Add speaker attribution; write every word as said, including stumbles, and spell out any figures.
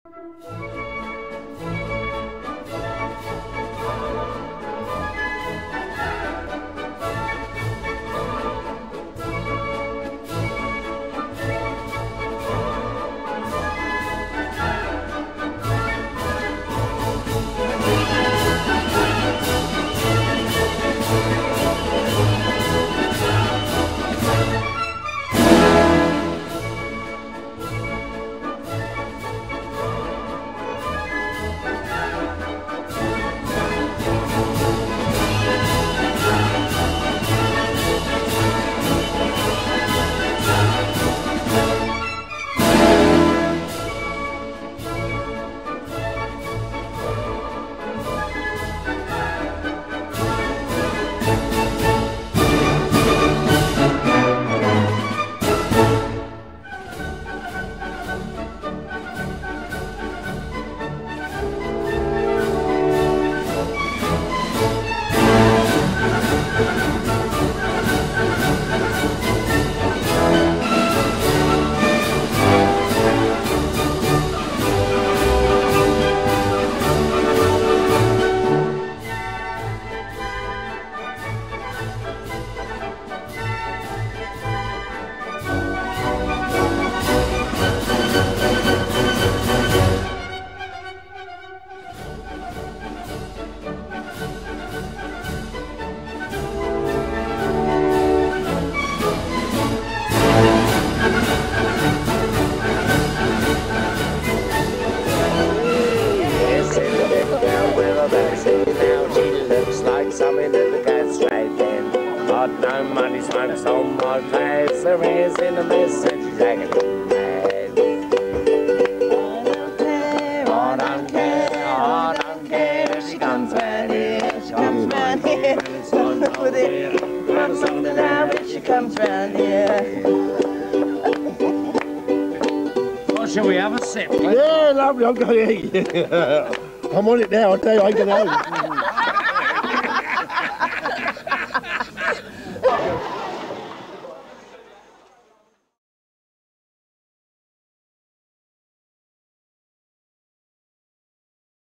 Speaker 1: Something that the cat's straight in. Got no money, smokes on my face. There is in a message, she's hanging mad. I don't care, I don't care if she comes round here. She comes round here. With it, I'm something now if she comes round here.
Speaker 2: Well, shall we have a sip?
Speaker 3: Yeah, lovely. I'm going to eat. I'm on it now. I tell you, I ain't going to